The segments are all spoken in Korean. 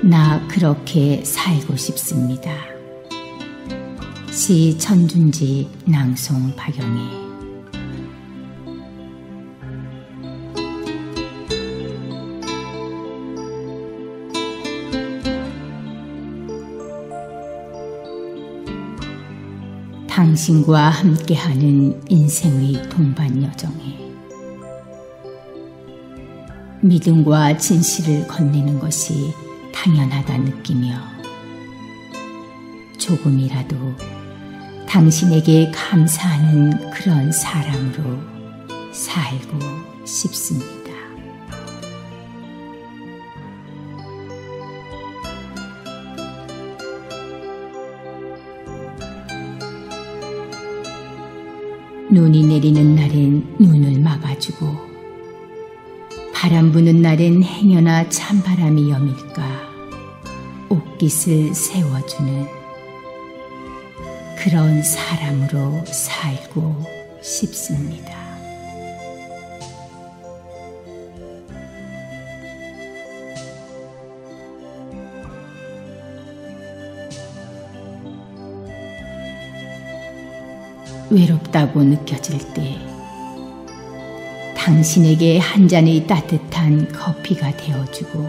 나 그렇게 살고 싶습니다. 시 천준지 낭송 박영희. 당신과 함께하는 인생의 동반 여정에 믿음과 진실을 건네는 것이 당연하다 느끼며 조금이라도 당신에게 감사하는 그런 사람으로 살고 싶습니다. 눈이 내리는 날엔 눈을 막아주고 바람 부는 날엔 행여나 찬바람이 여밀까 옷깃을 세워주는 그런 사람으로 살고 싶습니다. 외롭다고 느껴질 때 당신에게 한 잔의 따뜻한 커피가 되어주고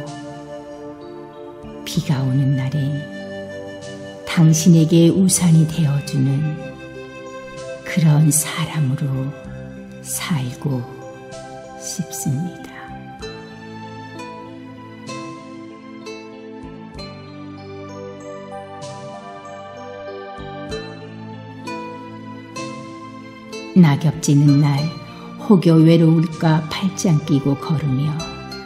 비가 오는 날엔 당신에게 우산이 되어주는 그런 사람으로 살고 싶습니다. 낙엽 지는 날 혹여 외로울까 팔짱 끼고 걸으며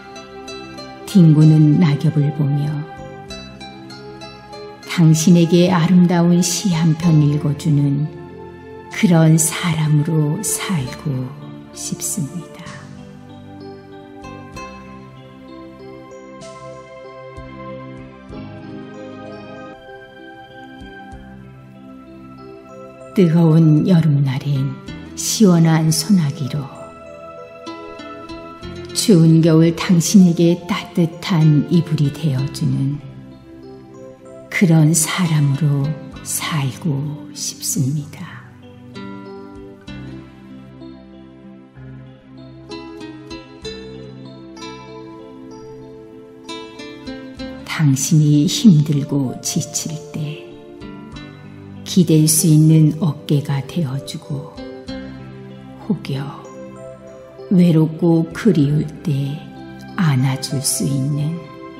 뒹구는 낙엽을 보며 당신에게 아름다운 시 한 편 읽어주는 그런 사람으로 살고 싶습니다. 뜨거운 여름날엔 시원한 소나기로 추운 겨울 당신에게 따뜻한 이불이 되어주는 그런 사람으로 살고 싶습니다. 당신이 힘들고 지칠 때 기댈 수 있는 어깨가 되어주고 혹여 외롭고 그리울 때 안아줄 수 있는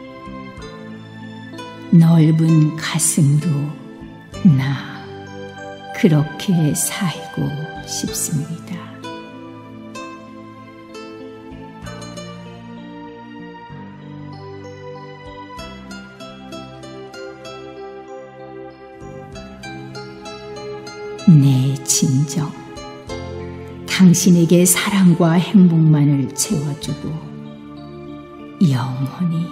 넓은 가슴으로 나 그렇게 살고 싶습니다. 내 진정 당신에게 사랑과 행복만을 채워주고 영원히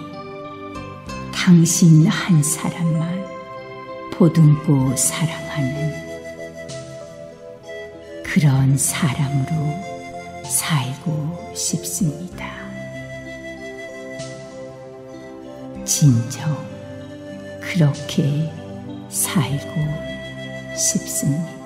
당신 한 사람만 보듬고 사랑하는 그런 사람으로 살고 싶습니다. 진정 그렇게 살고 싶습니다.